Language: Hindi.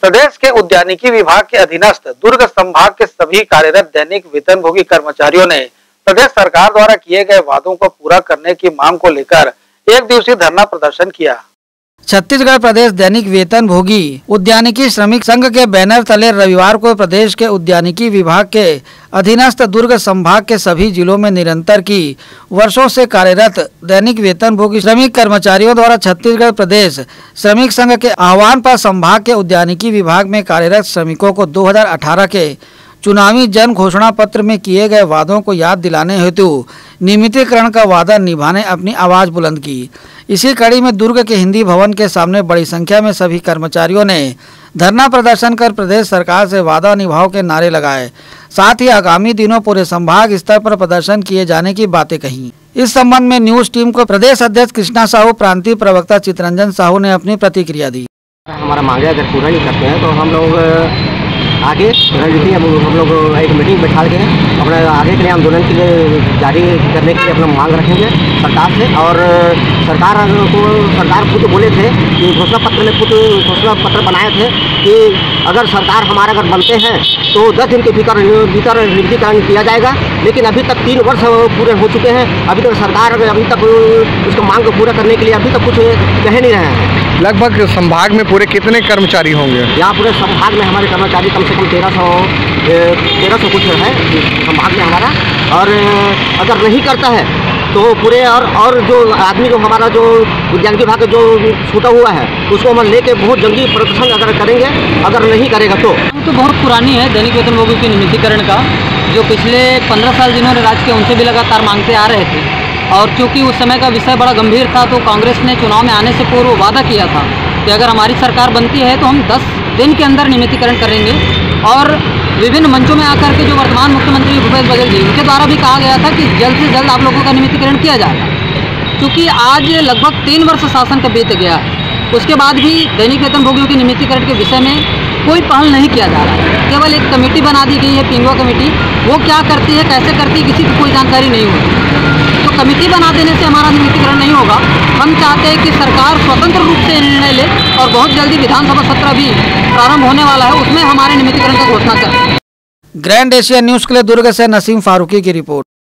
प्रदेश के उद्यानिकी विभाग के अधीनस्थ दुर्ग संभाग के सभी कार्यरत दैनिक वेतनभोगी कर्मचारियों ने प्रदेश सरकार द्वारा किए गए वादों को पूरा करने की मांग को लेकर एक दिवसीय धरना प्रदर्शन किया। छत्तीसगढ़ प्रदेश दैनिक वेतनभोगी उद्यानिकी श्रमिक संघ के बैनर तले रविवार को प्रदेश के उद्यानिकी विभाग के अधीनस्थ दुर्ग संभाग के सभी जिलों में निरंतर की वर्षों से कार्यरत दैनिक वेतनभोगी श्रमिक कर्मचारियों द्वारा छत्तीसगढ़ प्रदेश श्रमिक संघ के आह्वान पर संभाग के उद्यानिकी विभाग में कार्यरत श्रमिकों को 2018 के चुनावी जन घोषणा पत्र में किए गए वादों को याद दिलाने हेतु नियमितीकरण का वादा निभाने अपनी आवाज बुलंद की। इसी कड़ी में दुर्ग के हिंदी भवन के सामने बड़ी संख्या में सभी कर्मचारियों ने धरना प्रदर्शन कर प्रदेश सरकार से वादा निभाओ के नारे लगाए। साथ ही आगामी दिनों पूरे संभाग स्तर पर प्रदर्शन किए जाने की बातें कही। इस संबंध में न्यूज टीम को प्रदेश अध्यक्ष कृष्णा साहू, प्रांतीय प्रवक्ता चितरंजन साहू ने अपनी प्रतिक्रिया दी। हमारा मांगे अगर पूरा नहीं करते हैं तो हम लोग आगे रणनीति हम लोग एक मीटिंग बैठा के अपने आगे के लिए आंदोलन के लिए जारी करने के लिए अपना मांग रखेंगे सरकार से। और सरकार खुद बोले थे कि घोषणा पत्र में खुद घोषणा पत्र बनाए थे कि अगर सरकार हमारे अगर बनते हैं तो 10 दिन के भीतर नियमितीकरण किया जाएगा। लेकिन अभी तक 3 वर्ष पूरे हो चुके हैं, अभी तक सरकार अभी तक उसको मांग को पूरा करने के लिए अभी तक कुछ कह नहीं रहे हैं। लगभग संभाग में पूरे कितने कर्मचारी होंगे? यहाँ पूरे संभाग में हमारे कर्मचारी कम से कम 1300 कुछ है संभाग में हमारा। और अगर नहीं करता है तो पूरे और जो आदमी जो हमारा जो उद्यानिकी विभाग का जो छूटा हुआ है उसको हम लेके बहुत जल्दी प्रदर्शन अगर करेंगे। अगर नहीं करेगा तो बहुत पुरानी है दैनिक वेतनभोगी के नियमितीकरण का, जो पिछले 15 साल जिन्होंने राज किया उनसे भी लगातार मांगते आ रहे थे। और चूँकि उस समय का विषय बड़ा गंभीर था तो कांग्रेस ने चुनाव में आने से पूर्व वादा किया था कि अगर हमारी सरकार बनती है तो हम 10 दिन के अंदर नियमितीकरण करेंगे। और विभिन्न मंचों में आकर के जो वर्तमान मुख्यमंत्री भूपेश बघेल जी, उनके द्वारा भी कहा गया था कि जल्द से जल्द आप लोगों का नियमितीकरण किया जाएगा। क्योंकि आज लगभग 3 वर्ष शासन का बीत गया है, उसके बाद भी दैनिक वेतनभोगियों के नियमितीकरण के विषय में कोई पहल नहीं किया जा रहा है। केवल एक कमेटी बना दी गई है, पिंगुआ कमेटी, वो क्या करती है, कैसे करती है, किसी की कोई जानकारी नहीं होती। तो कमेटी बना देने से हमारा नियमितीकरण नहीं होगा। हम चाहते हैं कि सरकार स्वतंत्र रूप से निर्णय ले और बहुत जल्दी विधानसभा सत्र भी प्रारंभ होने वाला है, उसमें हमारे नियमितीकरण का घोषणा करें। ग्रैंड एशिया न्यूज के लिए दुर्ग से नसीम फारूकी की रिपोर्ट।